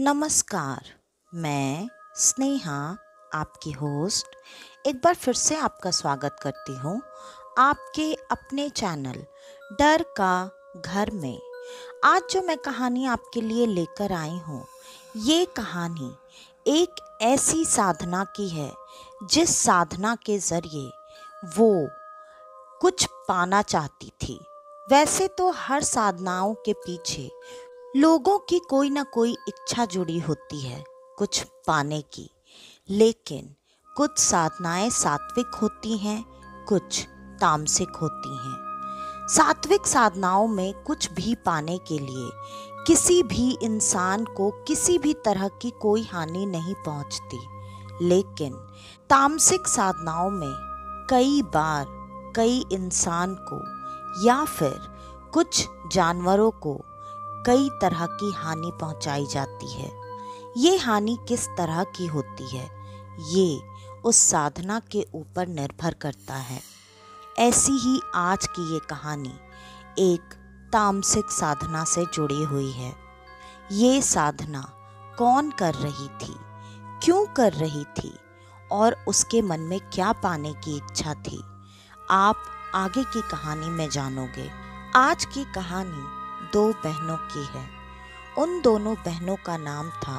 नमस्कार। मैं स्नेहा, आपकी होस्ट, एक बार फिर से आपका स्वागत करती हूँ आपके अपने चैनल डर का घर में। आज जो मैं कहानी आपके लिए लेकर आई हूँ, ये कहानी एक ऐसी साधना की है जिस साधना के ज़रिए वो कुछ पाना चाहती थी। वैसे तो हर साधनाओं के पीछे लोगों की कोई ना कोई इच्छा जुड़ी होती है कुछ पाने की, लेकिन कुछ साधनाएं सात्विक होती हैं, कुछ तामसिक होती हैं। सात्विक साधनाओं में कुछ भी पाने के लिए किसी भी इंसान को किसी भी तरह की कोई हानि नहीं पहुंचती, लेकिन तामसिक साधनाओं में कई बार कई इंसान को या फिर कुछ जानवरों को कई तरह की हानि पहुंचाई जाती है। ये हानि किस तरह की होती है, ये उस साधना के ऊपर निर्भर करता है। ऐसी ही आज की ये कहानी एक तामसिक साधना से जुड़ी हुई है। ये साधना कौन कर रही थी, क्यों कर रही थी और उसके मन में क्या पाने की इच्छा थी, आप आगे की कहानी में जानोगे। आज की कहानी दो बहनों की है। उन दोनों बहनों का नाम था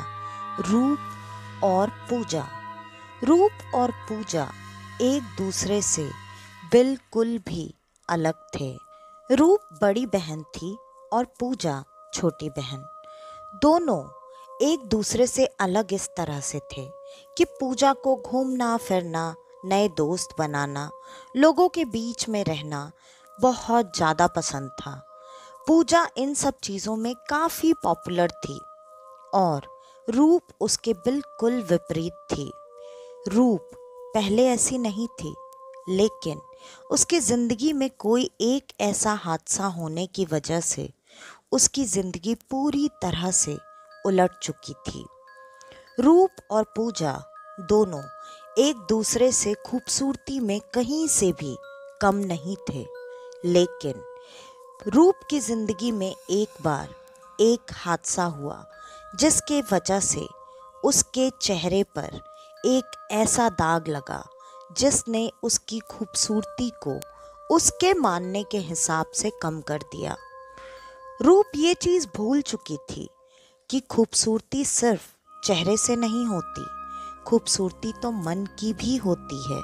रूप और पूजा। रूप और पूजा एक दूसरे से बिल्कुल भी अलग थे। रूप बड़ी बहन थी और पूजा छोटी बहन। दोनों एक दूसरे से अलग इस तरह से थे कि पूजा को घूमना फिरना, नए दोस्त बनाना, लोगों के बीच में रहना बहुत ज़्यादा पसंद था। पूजा इन सब चीज़ों में काफ़ी पॉपुलर थी और रूप उसके बिल्कुल विपरीत थी। रूप पहले ऐसी नहीं थी, लेकिन उसकी ज़िंदगी में कोई एक ऐसा हादसा होने की वजह से उसकी ज़िंदगी पूरी तरह से उलट चुकी थी। रूप और पूजा दोनों एक दूसरे से खूबसूरती में कहीं से भी कम नहीं थे, लेकिन रूप की ज़िंदगी में एक बार एक हादसा हुआ जिसके वजह से उसके चेहरे पर एक ऐसा दाग लगा जिसने उसकी खूबसूरती को उसके मानने के हिसाब से कम कर दिया। रूप ये चीज़ भूल चुकी थी कि खूबसूरती सिर्फ चेहरे से नहीं होती, खूबसूरती तो मन की भी होती है।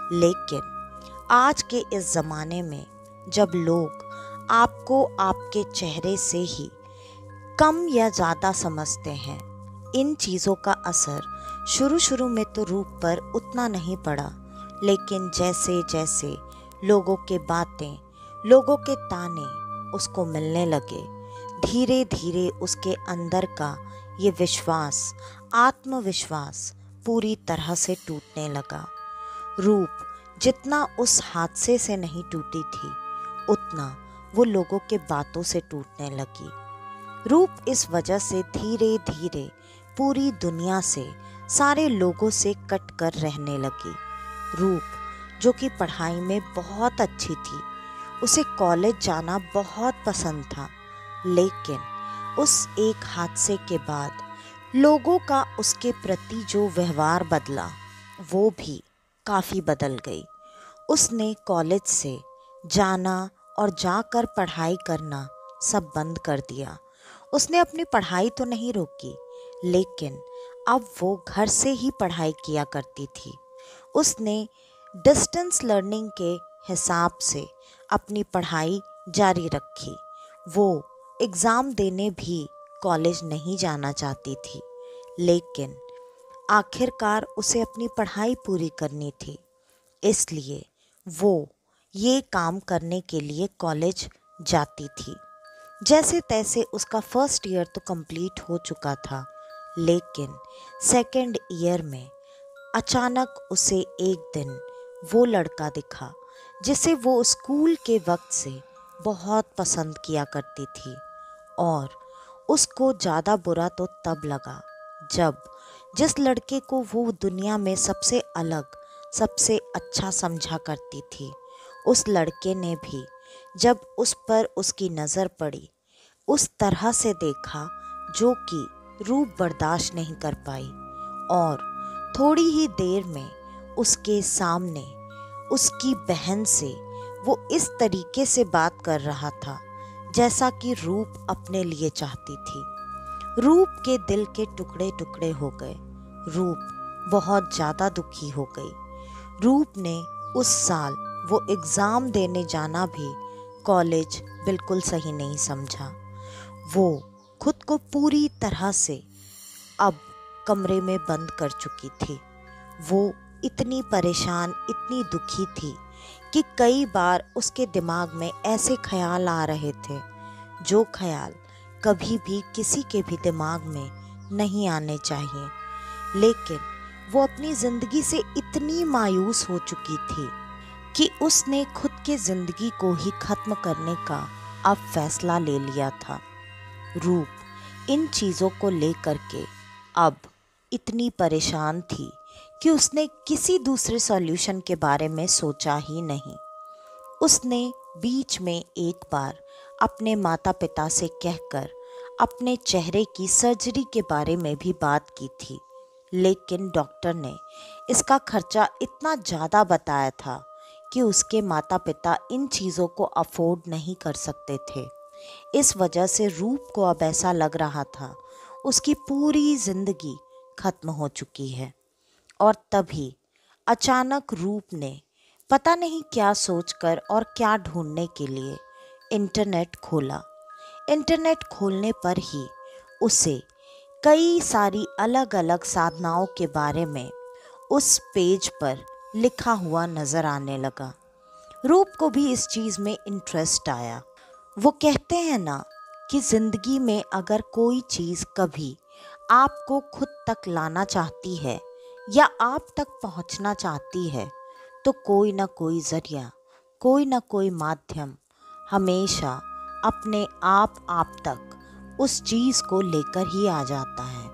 लेकिन आज के इस ज़माने में जब लोग आपको आपके चेहरे से ही कम या ज़्यादा समझते हैं, इन चीज़ों का असर शुरू में तो रूप पर उतना नहीं पड़ा, लेकिन जैसे जैसे लोगों के बातें, लोगों के ताने उसको मिलने लगे, धीरे धीरे उसके अंदर का ये विश्वास, आत्मविश्वास पूरी तरह से टूटने लगा। रूप जितना उस हादसे से नहीं टूटी थी, उतना वो लोगों के बातों से टूटने लगी। रूप इस वजह से धीरे धीरे पूरी दुनिया से, सारे लोगों से कट कर रहने लगी। रूप जो कि पढ़ाई में बहुत अच्छी थी, उसे कॉलेज जाना बहुत पसंद था, लेकिन उस एक हादसे के बाद लोगों का उसके प्रति जो व्यवहार बदला, वो भी काफ़ी बदल गई। उसने कॉलेज से जाना और जाकर पढ़ाई करना सब बंद कर दिया। उसने अपनी पढ़ाई तो नहीं रोकी, लेकिन अब वो घर से ही पढ़ाई किया करती थी। उसने डिस्टेंस लर्निंग के हिसाब से अपनी पढ़ाई जारी रखी। वो एग्ज़ाम देने भी कॉलेज नहीं जाना चाहती थी, लेकिन आखिरकार उसे अपनी पढ़ाई पूरी करनी थी, इसलिए वो ये काम करने के लिए कॉलेज जाती थी। जैसे तैसे उसका फर्स्ट ईयर तो कंप्लीट हो चुका था, लेकिन सेकंड ईयर में अचानक उसे एक दिन वो लड़का दिखा जिसे वो स्कूल के वक्त से बहुत पसंद किया करती थी। और उसको ज़्यादा बुरा तो तब लगा जब जिस लड़के को वो दुनिया में सबसे अलग, सबसे अच्छा समझा करती थी, उस लड़के ने भी जब उस पर उसकी नज़र पड़ी, उस तरह से देखा जो कि रूप बर्दाश्त नहीं कर पाई और थोड़ी ही देर में उसके सामने उसकी बहन से वो इस तरीके से बात कर रहा था जैसा कि रूप अपने लिए चाहती थी। रूप के दिल के टुकड़े टुकड़े हो गए। रूप बहुत ज़्यादा दुखी हो गई। रूप ने उस साल वो एग्ज़ाम देने जाना भी कॉलेज बिल्कुल सही नहीं समझा। वो खुद को पूरी तरह से अब कमरे में बंद कर चुकी थी। वो इतनी परेशान, इतनी दुखी थी कि कई बार उसके दिमाग में ऐसे ख्याल आ रहे थे जो ख्याल कभी भी किसी के भी दिमाग में नहीं आने चाहिए। लेकिन वो अपनी ज़िंदगी से इतनी मायूस हो चुकी थी कि उसने खुद के ज़िंदगी को ही ख़त्म करने का अब फैसला ले लिया था। रूप इन चीज़ों को लेकर के अब इतनी परेशान थी कि उसने किसी दूसरे सॉल्यूशन के बारे में सोचा ही नहीं। उसने बीच में एक बार अपने माता पिता से कहकर अपने चेहरे की सर्जरी के बारे में भी बात की थी, लेकिन डॉक्टर ने इसका खर्चा इतना ज़्यादा बताया था कि उसके माता पिता इन चीज़ों को अफोर्ड नहीं कर सकते थे। इस वजह से रूप को अब ऐसा लग रहा था उसकी पूरी ज़िंदगी खत्म हो चुकी है। और तभी अचानक रूप ने पता नहीं क्या सोचकर और क्या ढूंढने के लिए इंटरनेट खोला। इंटरनेट खोलने पर ही उसे कई सारी अलग अलग साधनाओं के बारे में उस पेज पर लिखा हुआ नज़र आने लगा। रूप को भी इस चीज़ में इंटरेस्ट आया। वो कहते हैं ना कि ज़िंदगी में अगर कोई चीज़ कभी आपको खुद तक लाना चाहती है या आप तक पहुंचना चाहती है तो कोई ना कोई ज़रिया, कोई ना कोई माध्यम हमेशा अपने आप तक उस चीज़ को लेकर ही आ जाता है।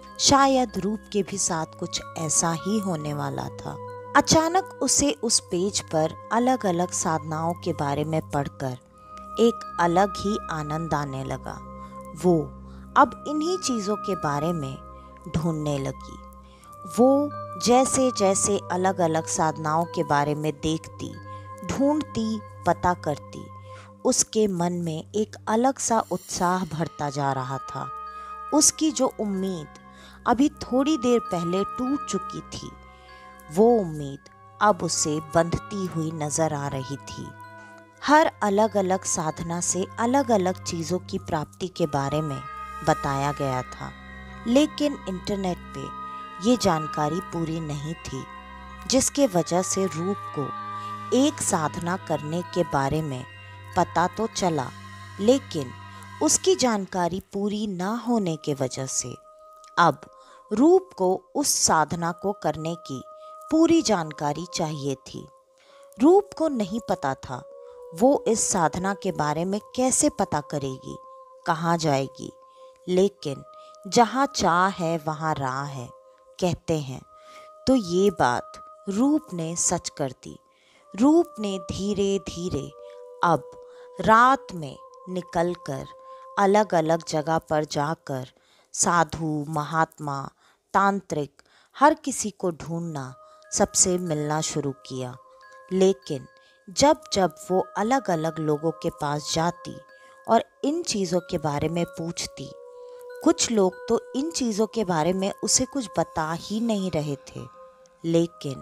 शायद रूप के भी साथ कुछ ऐसा ही होने वाला था। अचानक उसे उस पेज पर अलग अलग साधनाओं के बारे में पढ़कर एक अलग ही आनंद आने लगा। वो अब इन्हीं चीज़ों के बारे में ढूंढने लगी। वो जैसे जैसे अलग अलग साधनाओं के बारे में देखती, ढूंढती, पता करती, उसके मन में एक अलग सा उत्साह भरता जा रहा था। उसकी जो उम्मीद अभी थोड़ी देर पहले टूट चुकी थी, वो उम्मीद अब उसे बंधती हुई नजर आ रही थी। हर अलग अलग साधना से अलग अलग चीज़ों की प्राप्ति के बारे में बताया गया था, लेकिन इंटरनेट पे ये जानकारी पूरी नहीं थी, जिसके वजह से रूप को एक साधना करने के बारे में पता तो चला, लेकिन उसकी जानकारी पूरी ना होने के वजह से अब रूप को उस साधना को करने की पूरी जानकारी चाहिए थी। रूप को नहीं पता था वो इस साधना के बारे में कैसे पता करेगी, कहाँ जाएगी, लेकिन जहाँ चाह है वहाँ राह है कहते हैं। तो ये बात रूप ने सच कर दी। रूप ने धीरे धीरे अब रात में निकलकर अलग अलग जगह पर जाकर साधु, महात्मा, तांत्रिक हर किसी को ढूंढना, सबसे मिलना शुरू किया। लेकिन जब जब वो अलग अलग लोगों के पास जाती और इन चीज़ों के बारे में पूछती, कुछ लोग तो इन चीज़ों के बारे में उसे कुछ बता ही नहीं रहे थे। लेकिन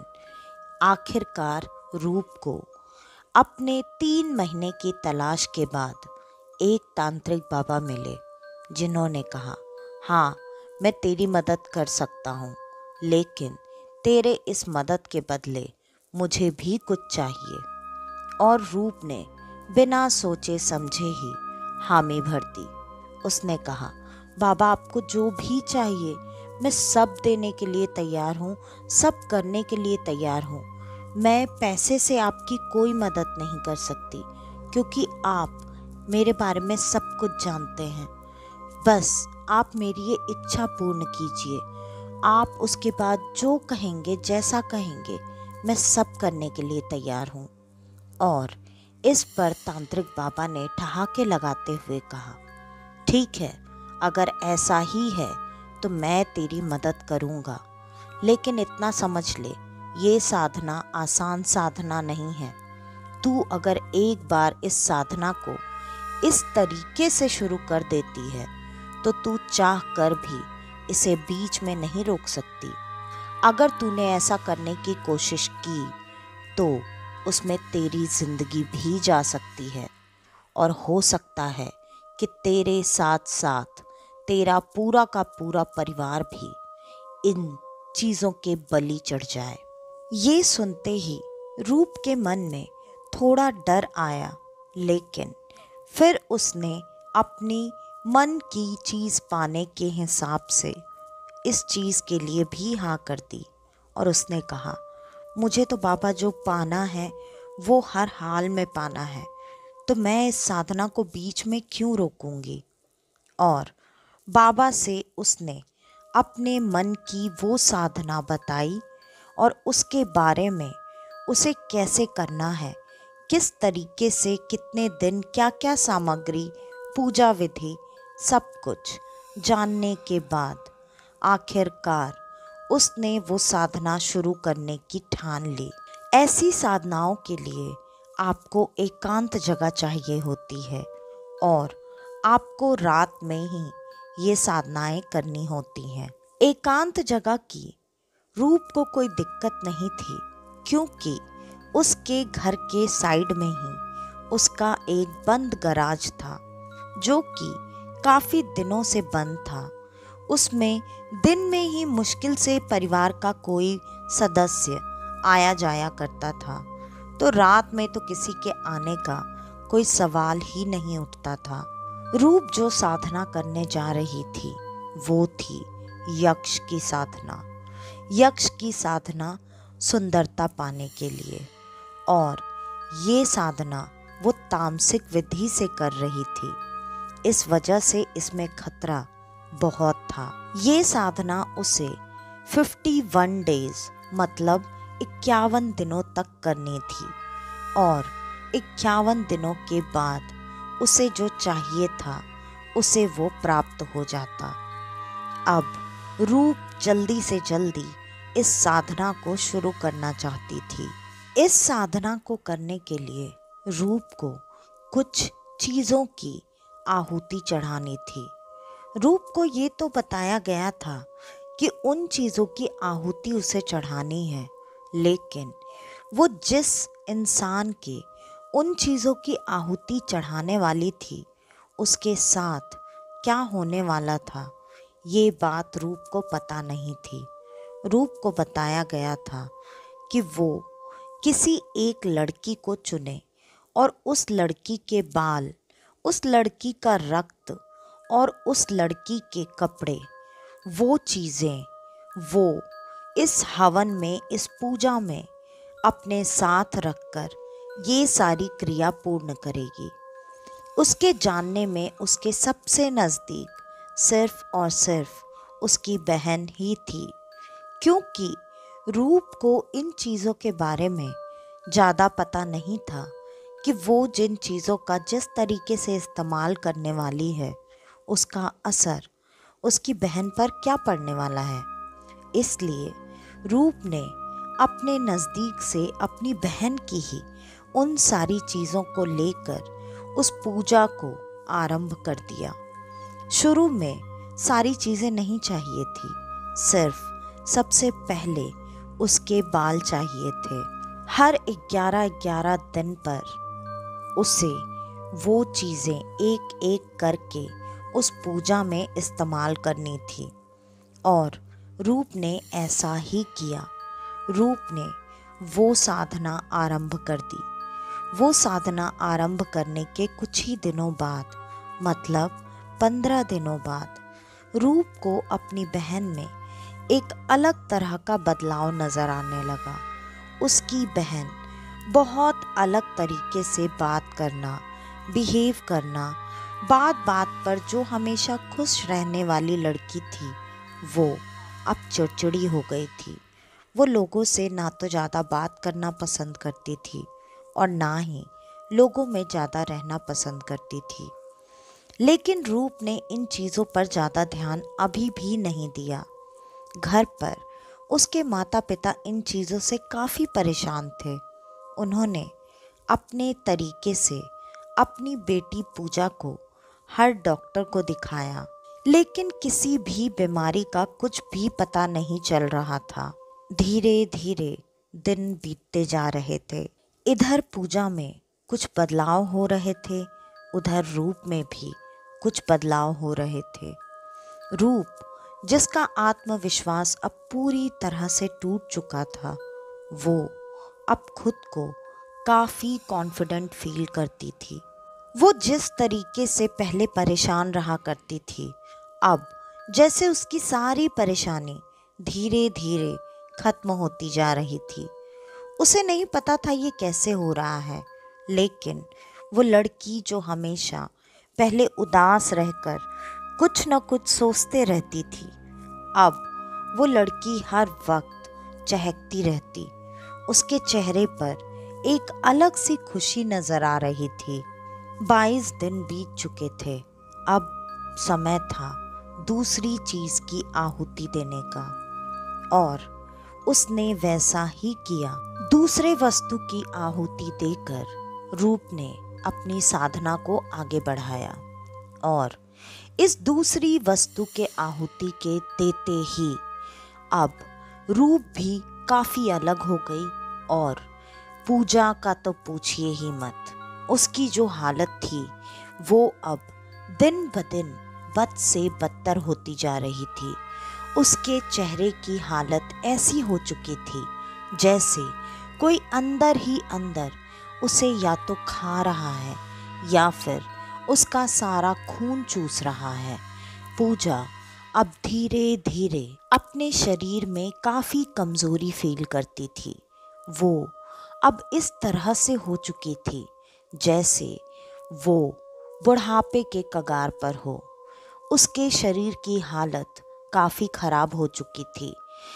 आखिरकार रूप को अपने 3 महीने की तलाश के बाद एक तांत्रिक बाबा मिले, जिन्होंने कहा, हाँ मैं तेरी मदद कर सकता हूँ, लेकिन तेरे इस मदद के बदले मुझे भी कुछ चाहिए। और रूप ने बिना सोचे समझे ही हामी भर दी। उसने कहा, बाबा आपको जो भी चाहिए मैं सब देने के लिए तैयार हूँ, सब करने के लिए तैयार हूँ। मैं पैसे से आपकी कोई मदद नहीं कर सकती, क्योंकि आप मेरे बारे में सब कुछ जानते हैं। बस आप मेरी ये इच्छा पूर्ण कीजिए। आप उसके बाद जो कहेंगे, जैसा कहेंगे, मैं सब करने के लिए तैयार हूँ। और इस पर तांत्रिक बाबा ने ठहाके लगाते हुए कहा, ठीक है, अगर ऐसा ही है तो मैं तेरी मदद करूँगा। लेकिन इतना समझ ले, ये साधना आसान साधना नहीं है। तू अगर एक बार इस साधना को इस तरीके से शुरू कर देती है तो तू चाह कर भी इसे बीच में नहीं रोक सकती। अगर तूने ऐसा करने की कोशिश की तो उसमें तेरी जिंदगी भी जा सकती है, और हो सकता है कि तेरे साथ साथ तेरा पूरा का पूरा परिवार भी इन चीज़ों के बलि चढ़ जाए। ये सुनते ही रूप के मन में थोड़ा डर आया, लेकिन फिर उसने अपनी मन की चीज़ पाने के हिसाब से इस चीज़ के लिए भी हाँ कर दी। और उसने कहा, मुझे तो बाबा जो पाना है वो हर हाल में पाना है, तो मैं इस साधना को बीच में क्यों रोकूंगी। और बाबा से उसने अपने मन की वो साधना बताई और उसके बारे में उसे कैसे करना है, किस तरीके से, कितने दिन, क्या क्या सामग्री, पूजा विधि, सब कुछ जानने के बाद आखिरकार उसने वो साधना शुरू करने की ठान ली। ऐसी साधनाओं के लिए आपको एकांत जगह चाहिए होती है और आपको रात में ही ये साधनाएं करनी होती हैं। एकांत जगह की रूप को कोई दिक्कत नहीं थी, क्योंकि उसके घर के साइड में ही उसका एक बंद गराज था जो कि काफ़ी दिनों से बंद था। उसमें दिन में ही मुश्किल से परिवार का कोई सदस्य आया जाया करता था, तो रात में तो किसी के आने का कोई सवाल ही नहीं उठता था। रूप जो साधना करने जा रही थी वो थी यक्ष की साधना। यक्ष की साधना सुंदरता पाने के लिए, और ये साधना वो तामसिक विधि से कर रही थी। इस वजह से इसमें खतरा बहुत था। ये साधना उसे 51 डेज मतलब 51 दिनों तक करनी थी, और 51 दिनों के बाद उसे जो चाहिए था उसे वो प्राप्त हो जाता। अब रूप जल्दी से जल्दी इस साधना को शुरू करना चाहती थी। इस साधना को करने के लिए रूप को कुछ चीज़ों की आहुति चढ़ानी थी। रूप को ये तो बताया गया था कि उन चीज़ों की आहुति उसे चढ़ानी है, लेकिन वो जिस इंसान के उन चीज़ों की आहुति चढ़ाने वाली थी उसके साथ क्या होने वाला था, ये बात रूप को पता नहीं थी। रूप को बताया गया था कि वो किसी एक लड़की को चुने और उस लड़की के बाल, उस लड़की का रक्त और उस लड़की के कपड़े, वो चीज़ें वो इस हवन में, इस पूजा में अपने साथ रखकर ये सारी क्रिया पूर्ण करेगी। उसके जानने में उसके सबसे नज़दीक सिर्फ और सिर्फ उसकी बहन ही थी, क्योंकि रूप को इन चीज़ों के बारे में ज़्यादा पता नहीं था कि वो जिन चीज़ों का जिस तरीके से इस्तेमाल करने वाली है उसका असर उसकी बहन पर क्या पड़ने वाला है। इसलिए रूप ने अपने नज़दीक से अपनी बहन की ही उन सारी चीज़ों को लेकर उस पूजा को आरंभ कर दिया। शुरू में सारी चीज़ें नहीं चाहिए थी, सिर्फ सबसे पहले उसके बाल चाहिए थे। हर 11-11 दिन पर उसे वो चीज़ें एक एक करके उस पूजा में इस्तेमाल करनी थी, और रूप ने ऐसा ही किया। रूप ने वो साधना आरंभ कर दी। वो साधना आरंभ करने के कुछ ही दिनों बाद, मतलब 15 दिनों बाद, रूप को अपनी बहन में एक अलग तरह का बदलाव नज़र आने लगा। उसकी बहन बहुत अलग तरीके से बात करना, बिहेव करना, बात बात पर जो हमेशा खुश रहने वाली लड़की थी वो अब चिड़चिड़ी हो गई थी। वो लोगों से ना तो ज़्यादा बात करना पसंद करती थी और ना ही लोगों में ज़्यादा रहना पसंद करती थी। लेकिन रूप ने इन चीज़ों पर ज़्यादा ध्यान अभी भी नहीं दिया। घर पर उसके माता पिता इन चीज़ों से काफ़ी परेशान थे। उन्होंने अपने तरीके से अपनी बेटी पूजा को हर डॉक्टर को दिखाया, लेकिन किसी भी बीमारी का कुछ भी पता नहीं चल रहा था। धीरे धीरे दिन बीतते जा रहे थे। इधर पूजा में कुछ बदलाव हो रहे थे, उधर रूप में भी कुछ बदलाव हो रहे थे। रूप, जिसका आत्मविश्वास अब पूरी तरह से टूट चुका था, वो अब खुद को काफ़ी कॉन्फिडेंट फील करती थी। वो जिस तरीके से पहले परेशान रहा करती थी, अब जैसे उसकी सारी परेशानी धीरे धीरे खत्म होती जा रही थी। उसे नहीं पता था ये कैसे हो रहा है, लेकिन वो लड़की जो हमेशा पहले उदास रहकर कुछ न कुछ सोचते रहती थी, अब वो लड़की हर वक्त चहकती रहती। उसके चेहरे पर एक अलग सी खुशी नजर आ रही थी। 22 दिन बीत चुके थे। अब समय था दूसरी चीज की आहुति देने का, और उसने वैसा ही किया। दूसरे वस्तु की आहुति देकर रूप ने अपनी साधना को आगे बढ़ाया, और इस दूसरी वस्तु के आहुति के देते ही अब रूप भी काफी अलग हो गई। और पूजा का तो पूछिए ही मत। उसकी जो हालत थी वो अब दिन ब दिन बद से बदतर होती जा रही थी। उसके चेहरे की हालत ऐसी हो चुकी थी जैसे कोई अंदर ही अंदर उसे या तो खा रहा है या फिर उसका सारा खून चूस रहा है। पूजा अब धीरे धीरे अपने शरीर में काफ़ी कमज़ोरी फील करती थी। वो अब इस तरह से हो चुकी थी जैसे वो बुढ़ापे के कगार पर हो। उसके शरीर की हालत काफ़ी खराब हो चुकी थी,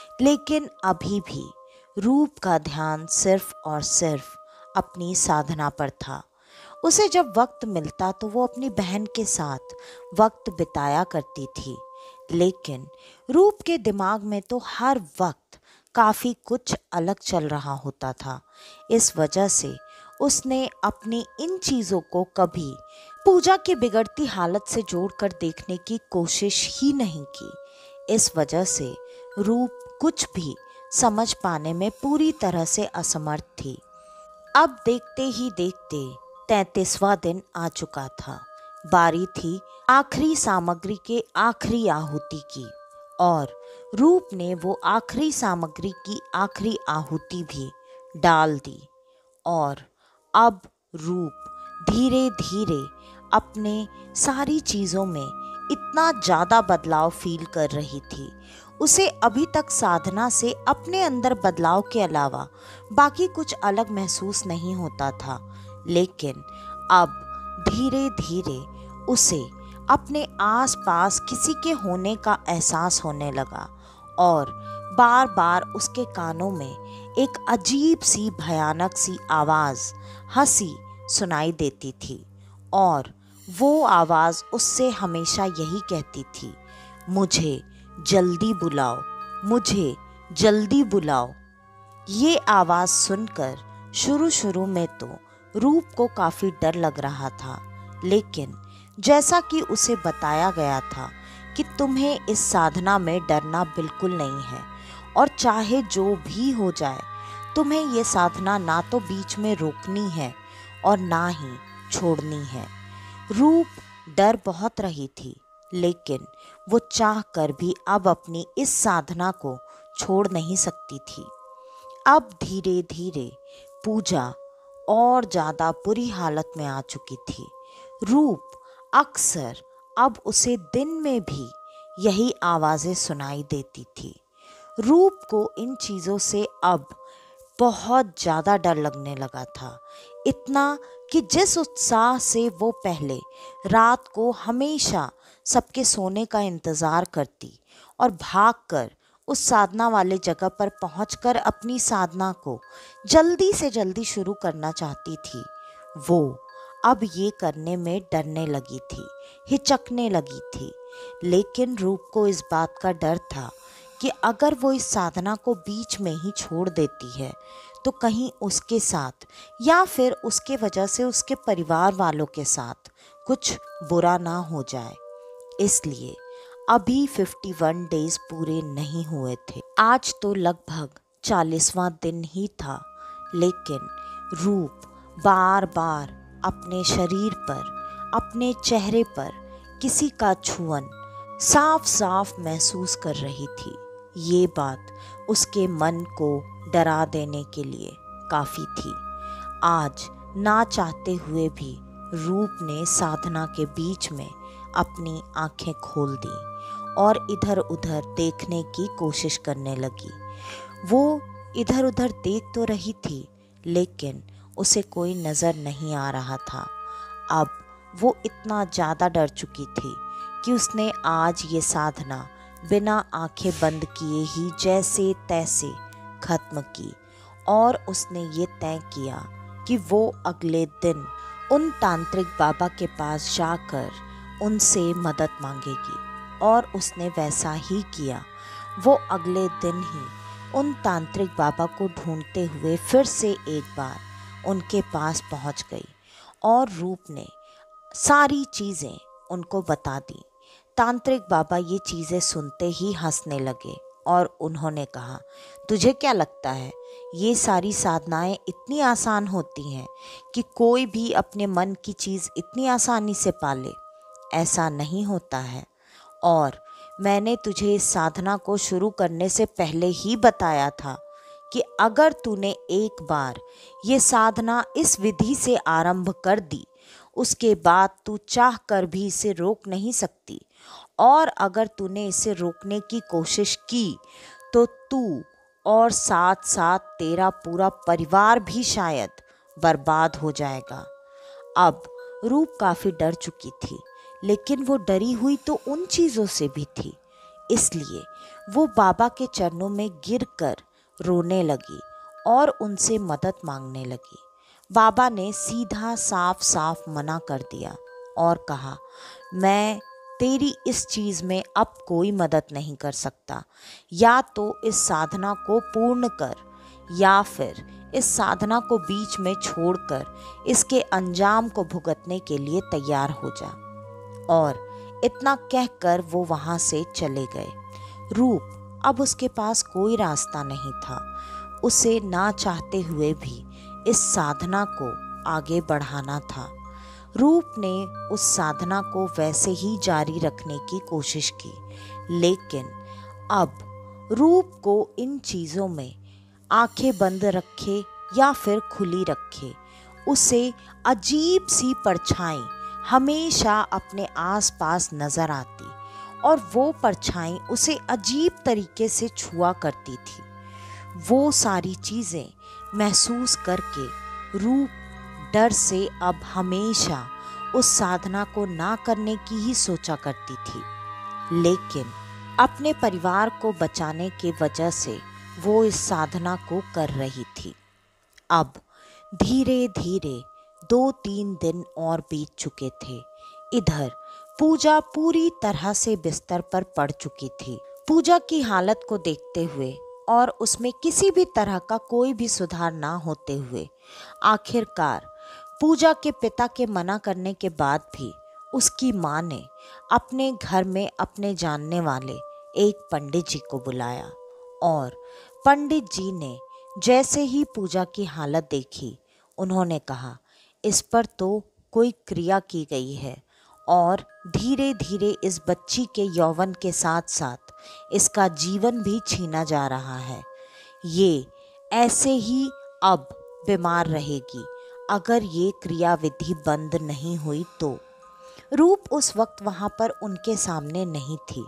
लेकिन अभी भी रूप का ध्यान सिर्फ और सिर्फ अपनी साधना पर था। उसे जब वक्त मिलता तो वो अपनी बहन के साथ वक्त बिताया करती थी, लेकिन रूप के दिमाग में तो हर वक्त काफ़ी कुछ अलग चल रहा होता था। इस वजह से उसने अपनी इन चीज़ों को कभी पूजा की बिगड़ती हालत से जोड़कर देखने की कोशिश ही नहीं की। इस वजह से रूप कुछ भी समझ पाने में पूरी तरह से असमर्थ थी। अब देखते ही देखते 33वां दिन आ चुका था। बारी थी आखिरी सामग्री के आखिरी आहुति की, और रूप ने वो आखिरी सामग्री की आखिरी आहुति भी डाल दी। और अब रूप धीरे धीरे अपने सारी चीज़ों में इतना ज़्यादा बदलाव फील कर रही थी। उसे अभी तक साधना से अपने अंदर बदलाव के अलावा बाकी कुछ अलग महसूस नहीं होता था, लेकिन अब धीरे धीरे उसे अपने आसपास किसी के होने का एहसास होने लगा, और बार बार उसके कानों में एक अजीब सी भयानक सी आवाज़ हंसी सुनाई देती थी। और वो आवाज़ उससे हमेशा यही कहती थी, मुझे जल्दी बुलाओ, मुझे जल्दी बुलाओ। ये आवाज़ सुनकर शुरू शुरू में तो रूप को काफ़ी डर लग रहा था, लेकिन जैसा कि उसे बताया गया था कि तुम्हें इस साधना में डरना बिल्कुल नहीं है, और चाहे जो भी हो जाए तुम्हें ये साधना ना तो बीच में रोकनी है और ना ही छोड़नी है। रूप डर बहुत रही थी, लेकिन वो चाह कर भी अब अपनी इस साधना को छोड़ नहीं सकती थी। अब धीरे धीरे पूजा और ज़्यादा बुरी हालत में आ चुकी थी। रूप अक्सर अब उसे दिन में भी यही आवाज़ें सुनाई देती थी। रूप को इन चीज़ों से अब बहुत ज़्यादा डर लगने लगा था, इतना कि जिस उत्साह से वो पहले रात को हमेशा सबके सोने का इंतज़ार करती और भागकर उस साधना वाले जगह पर पहुंचकर अपनी साधना को जल्दी से जल्दी शुरू करना चाहती थी, वो अब ये करने में डरने लगी थी, हिचकने लगी थी। लेकिन रूप को इस बात का डर था कि अगर वो इस साधना को बीच में ही छोड़ देती है तो कहीं उसके साथ या फिर उसके वजह से उसके परिवार वालों के साथ कुछ बुरा ना हो जाए। इसलिए अभी 51 डेज पूरे नहीं हुए थे। आज तो लगभग 40वां दिन ही था, लेकिन रूप बार बार अपने शरीर पर, अपने चेहरे पर किसी का छुअन साफ साफ महसूस कर रही थी। ये बात उसके मन को डरा देने के लिए काफ़ी थी। आज ना चाहते हुए भी रूप ने साधना के बीच में अपनी आंखें खोल दी और इधर उधर देखने की कोशिश करने लगी। वो इधर उधर देख तो रही थी, लेकिन उसे कोई नज़र नहीं आ रहा था। अब वो इतना ज़्यादा डर चुकी थी कि उसने आज ये साधना बिना आंखें बंद किए ही जैसे तैसे खत्म की और उसने ये तय किया कि वो अगले दिन उन तांत्रिक बाबा के पास जाकर उनसे मदद मांगेगी। और उसने वैसा ही किया। वो अगले दिन ही उन तांत्रिक बाबा को ढूंढते हुए फिर से एक बार उनके पास पहुंच गई और रूप ने सारी चीज़ें उनको बता दी। तांत्रिक बाबा ये चीज़ें सुनते ही हंसने लगे और उन्होंने कहा, तुझे क्या लगता है ये सारी साधनाएं इतनी आसान होती हैं कि कोई भी अपने मन की चीज़ इतनी आसानी से पाले? ऐसा नहीं होता है। और मैंने तुझे इस साधना को शुरू करने से पहले ही बताया था कि अगर तूने एक बार ये साधना इस विधि से आरंभ कर दी, उसके बाद तू चाह कर भी इसे रोक नहीं सकती। और अगर तूने इसे रोकने की कोशिश की तो तू और साथ साथ तेरा पूरा परिवार भी शायद बर्बाद हो जाएगा। अब रूप काफ़ी डर चुकी थी, लेकिन वो डरी हुई तो उन चीज़ों से भी थी। इसलिए वो बाबा के चरणों में गिरकर रोने लगी और उनसे मदद मांगने लगी। बाबा ने सीधा साफ साफ मना कर दिया और कहा, मैं तेरी इस चीज़ में अब कोई मदद नहीं कर सकता। या तो इस साधना को पूर्ण कर या फिर इस साधना को बीच में छोड़कर इसके अंजाम को भुगतने के लिए तैयार हो जा। और इतना कहकर वो वहाँ से चले गए। रूप अब उसके पास कोई रास्ता नहीं था। उसे ना चाहते हुए भी इस साधना को आगे बढ़ाना था। रूप ने उस साधना को वैसे ही जारी रखने की कोशिश की, लेकिन अब रूप को इन चीज़ों में आंखें बंद रखे या फिर खुली रखे, उसे अजीब सी परछाई हमेशा अपने आसपास नजर आती और वो परछाई उसे अजीब तरीके से छुआ करती थी। वो सारी चीज़ें महसूस करके रूप डर से अब हमेशा उस साधना को ना करने की ही सोचा करती थी। लेकिन अपने परिवार को बचाने की वजह से वो इस साधना को कर रही थी। अब धीरे धीरे 2-3 दिन और बीत चुके थे। इधर पूजा पूरी तरह से बिस्तर पर पड़ चुकी थी। पूजा की हालत को देखते हुए और उसमें किसी भी तरह का कोई भी सुधार ना होते हुए आखिरकार पूजा के पिता के मना करने के बाद भी उसकी माँ ने अपने घर में अपने जानने वाले एक पंडित जी को बुलाया और पंडित जी ने जैसे ही पूजा की हालत देखी, उन्होंने कहा, इस पर तो कोई क्रिया की गई है और धीरे धीरे इस बच्ची के यौवन के साथ साथ इसका जीवन भी छीना जा रहा है। ये ऐसे ही अब बीमार रहेगी अगर ये क्रिया विधि बंद नहीं हुई तो। रूप उस वक्त वहाँ पर उनके सामने नहीं थी,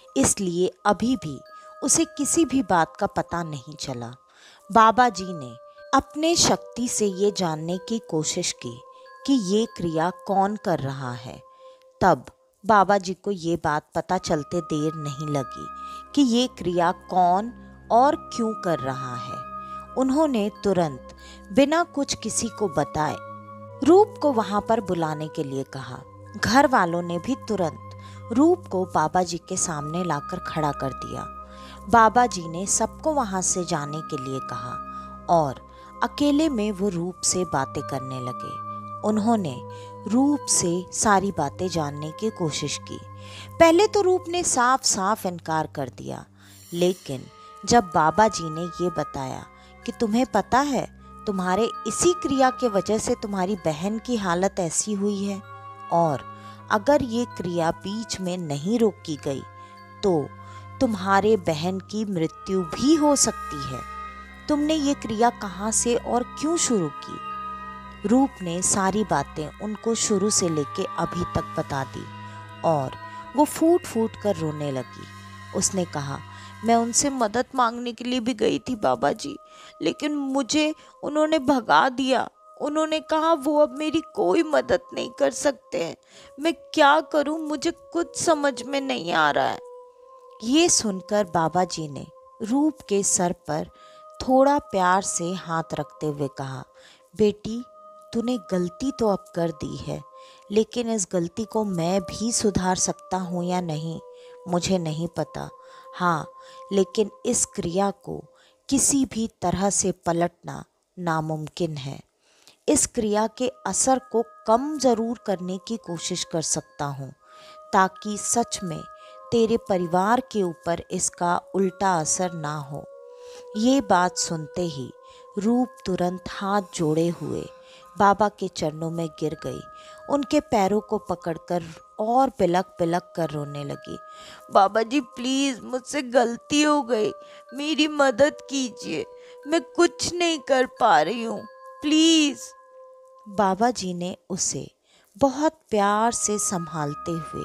इसलिए अभी भी उसे किसी भी बात का पता नहीं चला। बाबा जी ने अपने शक्ति से ये जानने की कोशिश की कि ये क्रिया कौन कर रहा है। तब बाबा जी को ये बात पता चलते देर नहीं लगी कि ये क्रिया कौन और क्यों कर रहा है। उन्होंने तुरंत बिना कुछ किसी को बताए रूप को वहां पर बुलाने के लिए कहा। घर वालों ने भी तुरंत रूप को बाबा जी के सामने लाकर खड़ा कर दिया। बाबा जी ने सबको वहां से जाने के लिए कहा और अकेले में वो रूप से बातें करने लगे। उन्होंने रूप से सारी बातें जानने की कोशिश की। पहले तो रूप ने साफ साफ इनकार कर दिया, लेकिन जब बाबा जी ने ये बताया कि तुम्हें पता है तुम्हारे इसी क्रिया के वजह से तुम्हारी बहन की हालत ऐसी हुई है, और अगर ये क्रिया बीच में नहीं रोकी गई तो तुम्हारे बहन की मृत्यु भी हो सकती है। तुमने ये क्रिया कहाँ से और क्यों शुरू की? रूप ने सारी बातें उनको शुरू से लेके अभी तक बता दी और वो फूट फूट कर रोने लगी। उसने कहा, मैं उनसे मदद मांगने के लिए भी गई थी बाबा जी, लेकिन मुझे उन्होंने भगा दिया। उन्होंने कहा वो अब मेरी कोई मदद नहीं कर सकते हैं। मैं क्या करूं, मुझे कुछ समझ में नहीं आ रहा है। ये सुनकर बाबा जी ने रूप के सर पर थोड़ा प्यार से हाथ रखते हुए कहा, बेटी तूने गलती तो अब कर दी है, लेकिन इस गलती को मैं भी सुधार सकता हूँ या नहीं मुझे नहीं पता। हाँ, लेकिन इस क्रिया को किसी भी तरह से पलटना नामुमकिन है। इस क्रिया के असर को कम जरूर करने की कोशिश कर सकता हूँ, ताकि सच में तेरे परिवार के ऊपर इसका उल्टा असर ना हो। ये बात सुनते ही रूप तुरंत हाथ जोड़े हुए बाबा के चरणों में गिर गई। उनके पैरों को पकड़कर और बिलक बिलक कर रोने लगी। बाबा जी प्लीज, मुझसे गलती हो गई, मेरी मदद कीजिए, मैं कुछ नहीं कर पा रही हूँ, प्लीज। बाबा जी ने उसे बहुत प्यार से संभालते हुए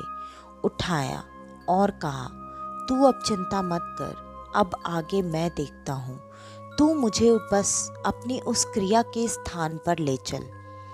उठाया और कहा, तू अब चिंता मत कर, अब आगे मैं देखता हूँ, तू मुझे बस अपनी उस क्रिया के स्थान पर ले चल।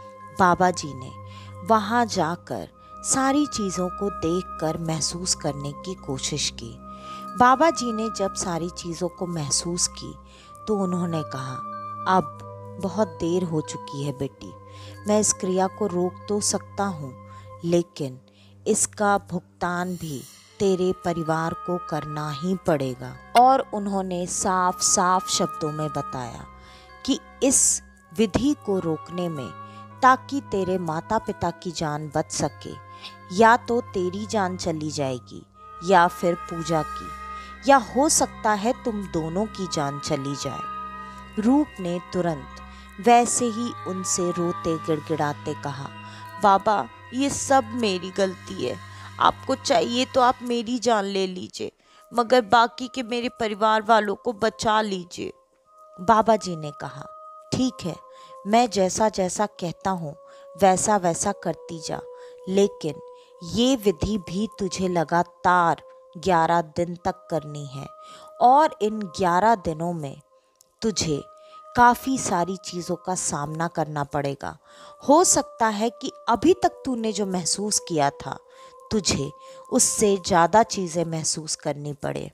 बाबा जी ने वहाँ जाकर सारी चीज़ों को देखकर महसूस करने की कोशिश की। बाबा जी ने जब सारी चीज़ों को महसूस की तो उन्होंने कहा, अब बहुत देर हो चुकी है बेटी, मैं इस क्रिया को रोक तो सकता हूँ, लेकिन इसका भुगतान भी तेरे परिवार को करना ही पड़ेगा। और उन्होंने साफ साफ शब्दों में बताया कि इस विधि को रोकने में, ताकि तेरे माता पिता की जान बच सके, या तो तेरी जान चली जाएगी या फिर पूजा की, या हो सकता है तुम दोनों की जान चली जाए। रूप ने तुरंत वैसे ही उनसे रोते गिड़गिड़ाते कहा, बाबा ये सब मेरी गलती है, आपको चाहिए तो आप मेरी जान ले लीजिए, मगर बाकी के मेरे परिवार वालों को बचा लीजिए। बाबा जी ने कहा, ठीक है, मैं जैसा जैसा कहता हूँ वैसा वैसा करती जा, लेकिन ये विधि भी तुझे लगातार 11 दिन तक करनी है, और इन 11 दिनों में तुझे काफ़ी सारी चीज़ों का सामना करना पड़ेगा। हो सकता है कि अभी तक तूने जो महसूस किया था, तुझे उससे ज़्यादा चीज़ें महसूस करनी पड़े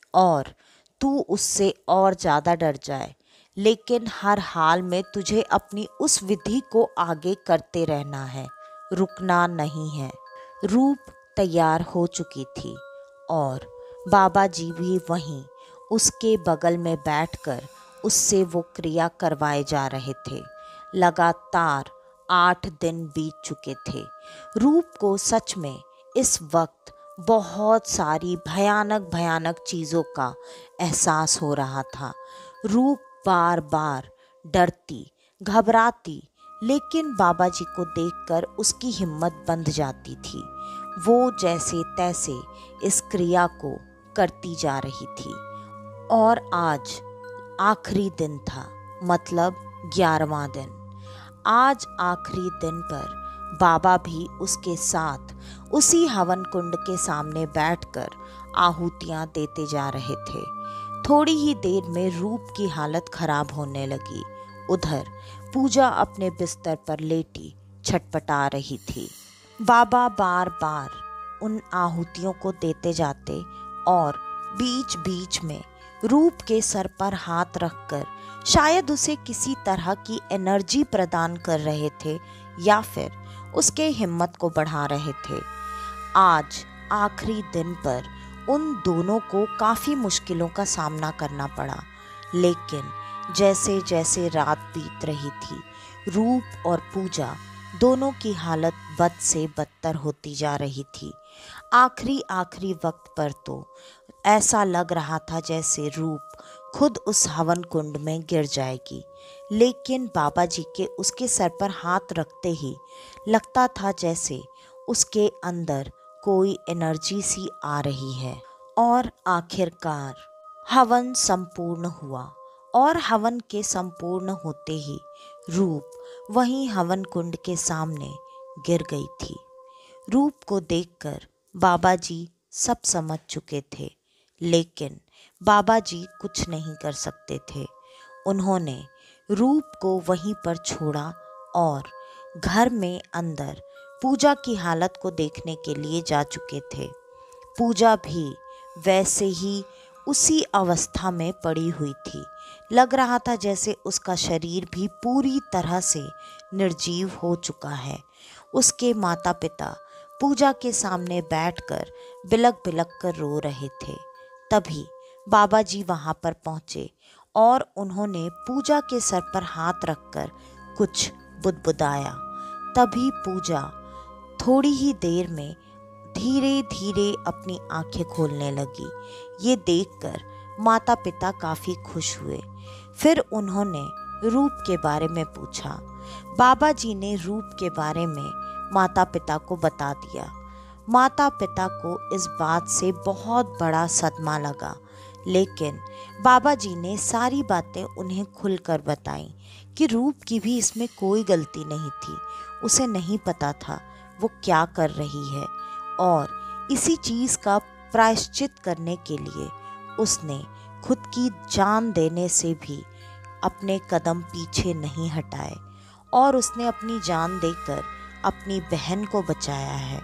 और तू उससे और ज़्यादा डर जाए, लेकिन हर हाल में तुझे अपनी उस विधि को आगे करते रहना है, रुकना नहीं है। रूप तैयार हो चुकी थी और बाबा जी भी वहीं उसके बगल में बैठकर उससे वो क्रिया करवाए जा रहे थे। लगातार 8 दिन बीत चुके थे। रूप को सच में इस वक्त बहुत सारी भयानक भयानक चीज़ों का एहसास हो रहा था। रूप बार बार डरती, घबराती, लेकिन बाबा जी को देखकर उसकी हिम्मत बंध जाती थी। वो जैसे तैसे इस क्रिया को करती जा रही थी और आज आखिरी दिन था, मतलब 11वां दिन। आज आखिरी दिन पर बाबा भी उसके साथ उसी हवन कुंड के सामने बैठकर आहुतियाँ देते जा रहे थे। थोड़ी ही देर में रूप की हालत खराब होने लगी। उधर पूजा अपने बिस्तर पर लेटी छटपटा रही थी। बाबा बार बार उन आहुतियों को देते जाते और बीच बीच में रूप के सर पर हाथ रखकर शायद उसे किसी तरह की एनर्जी प्रदान कर रहे थे या फिर उसके हिम्मत को बढ़ा रहे थे। आज आखिरी दिन पर उन दोनों को काफ़ी मुश्किलों का सामना करना पड़ा, लेकिन जैसे जैसे रात बीत रही थी, रूप और पूजा दोनों की हालत बद से बदतर होती जा रही थी। आखिरी वक्त पर तो ऐसा लग रहा था जैसे रूप खुद उस हवन कुंड में गिर जाएगी, लेकिन बाबा जी के उसके सर पर हाथ रखते ही लगता था जैसे उसके अंदर कोई एनर्जी सी आ रही है। और आखिरकार हवन संपूर्ण हुआ और हवन के संपूर्ण होते ही रूप वहीं हवन कुंड के सामने गिर गई थी। रूप को देखकर बाबा जी सब समझ चुके थे, लेकिन बाबा जी कुछ नहीं कर सकते थे। उन्होंने रूप को वहीं पर छोड़ा और घर में अंदर पूजा की हालत को देखने के लिए जा चुके थे। पूजा भी वैसे ही उसी अवस्था में पड़ी हुई थी। लग रहा था जैसे उसका शरीर भी पूरी तरह से निर्जीव हो चुका है। उसके माता पिता पूजा के सामने बैठकर बिलक बिलक कर रो रहे थे। तभी बाबा जी वहां पर पहुंचे और उन्होंने पूजा के सर पर हाथ रखकर कुछ बुदबुदाया। तभी पूजा थोड़ी ही देर में धीरे धीरे अपनी आंखें खोलने लगी। ये देखकर माता पिता काफ़ी खुश हुए। फिर उन्होंने रूप के बारे में पूछा। बाबा जी ने रूप के बारे में माता पिता को बता दिया। माता पिता को इस बात से बहुत बड़ा सदमा लगा, लेकिन बाबा जी ने सारी बातें उन्हें खुलकर बताईं कि रूप की भी इसमें कोई गलती नहीं थी। उसे नहीं पता था वो क्या कर रही है और इसी चीज़ का प्रायश्चित करने के लिए उसने खुद की जान देने से भी अपने कदम पीछे नहीं हटाए और उसने अपनी जान देकर अपनी बहन को बचाया है।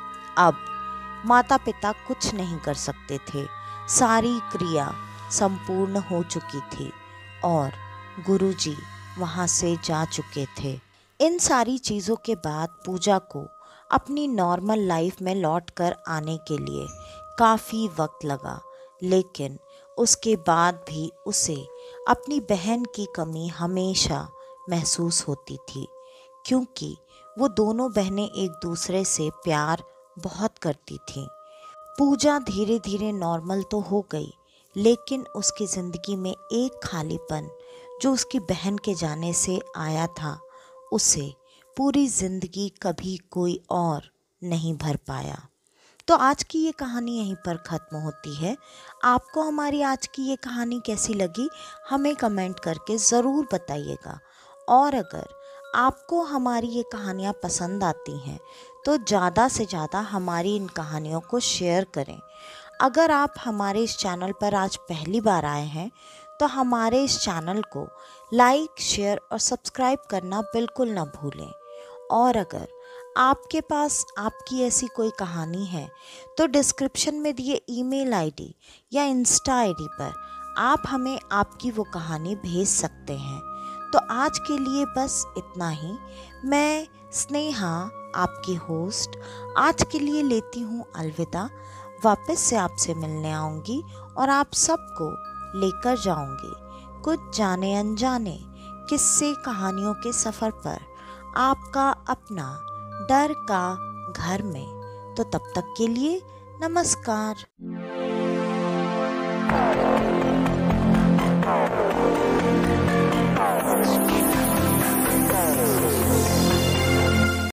अब माता पिता कुछ नहीं कर सकते थे। सारी क्रिया संपूर्ण हो चुकी थी और गुरुजी वहाँ से जा चुके थे। इन सारी चीज़ों के बाद पूजा को अपनी नॉर्मल लाइफ में लौट कर आने के लिए काफ़ी वक्त लगा, लेकिन उसके बाद भी उसे अपनी बहन की कमी हमेशा महसूस होती थी, क्योंकि वो दोनों बहनें एक दूसरे से प्यार बहुत करती थीं। पूजा धीरे धीरे नॉर्मल तो हो गई, लेकिन उसकी ज़िंदगी में एक खालीपन जो उसकी बहन के जाने से आया था, उसे पूरी ज़िंदगी कभी कोई और नहीं भर पाया। तो आज की ये कहानी यहीं पर ख़त्म होती है। आपको हमारी आज की ये कहानी कैसी लगी हमें कमेंट करके ज़रूर बताइएगा। और अगर आपको हमारी ये कहानियाँ पसंद आती हैं तो ज़्यादा से ज़्यादा हमारी इन कहानियों को शेयर करें। अगर आप हमारे इस चैनल पर आज पहली बार आए हैं तो हमारे इस चैनल को लाइक, शेयर और सब्सक्राइब करना बिल्कुल ना भूलें। और अगर आपके पास आपकी ऐसी कोई कहानी है तो डिस्क्रिप्शन में दिए ईमेल आईडी या इंस्टा आईडी पर आप हमें आपकी वो कहानी भेज सकते हैं। तो आज के लिए बस इतना ही। मैं स्नेहा, आपकी होस्ट, आज के लिए लेती हूँ अलविदा। वापस से आपसे मिलने आऊँगी और आप सबको लेकर जाऊँगी कुछ जाने अनजाने किस्से कहानियों के सफ़र पर, आपका अपना डर का घर में। तो तब तक के लिए नमस्कार।